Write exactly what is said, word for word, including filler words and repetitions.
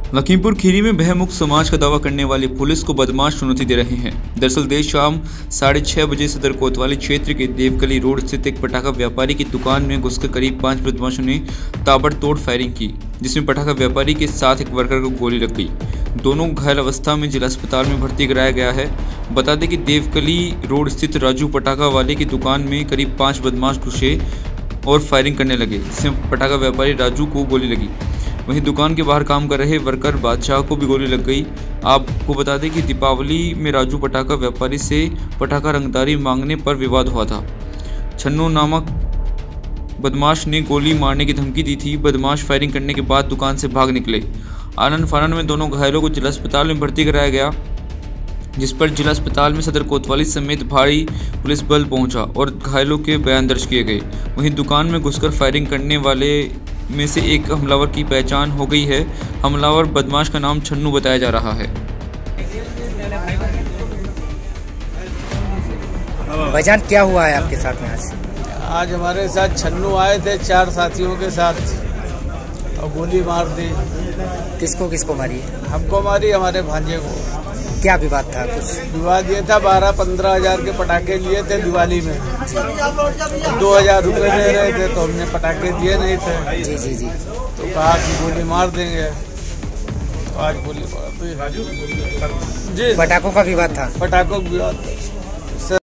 लखीमपुर खीरी में भयमुक्त समाज का दावा करने वाली पुलिस को बदमाश चुनौती दे रहे हैं। दरअसल देर शाम साढ़े छह बजे सदर कोतवाली क्षेत्र के देवकली रोड स्थित एक पटाखा व्यापारी की दुकान में घुसकर करीब पांच बदमाशों ने ताबड़तोड़ फायरिंग की, जिसमें पटाखा व्यापारी के साथ एक वर्कर को गोली लग गई। दोनों घायल अवस्था में जिला अस्पताल में भर्ती कराया गया है। बता दें कि देवकली रोड स्थित राजू पटाखा वाले की दुकान में करीब पाँच बदमाश घुसे और फायरिंग करने लगे, जिसमें पटाखा व्यापारी राजू को गोली लगी। वहीं दुकान के बाहर काम कर रहे वर्कर बादशाह को भी गोली लग गई। आपको बता दें कि दीपावली में राजू पटाखा व्यापारी से पटाखा रंगदारी मांगने पर विवाद हुआ था। छन्नू नामक बदमाश ने गोली मारने की धमकी दी थी। बदमाश फायरिंग करने के बाद दुकान से भाग निकले। आनन फानन में दोनों घायलों को जिला अस्पताल में भर्ती कराया गया, जिस पर जिला अस्पताल में सदर कोतवाली समेत भारी पुलिस बल पहुंचा और घायलों के बयान दर्ज किए गए। वहीं दुकान में घुसकर फायरिंग करने वाले में से एक हमलावर की पहचान हो गई है। हमलावर बदमाश का नाम छन्नू बताया जा रहा है। भाईजान, क्या हुआ है आपके साथ में आज? आज हमारे साथ छन्नू आए थे चार साथियों के साथ और गोली मार दी। किसको किसको मारी? हमको मारी, हमारे भांजे को। क्या विवाद था? कुछ विवाद ये था, बारह पंद्रह हजार के पटाखे लिए थे दिवाली में, दो हजार रुपये दे रहे थे तो हमने पटाखे दिए नहीं थे। जी जी जी तो कहा कि गोली मार देंगे, तो आज गोली मार दी। जी, पटाखों का विवाद था। पटाखों का विवाद था।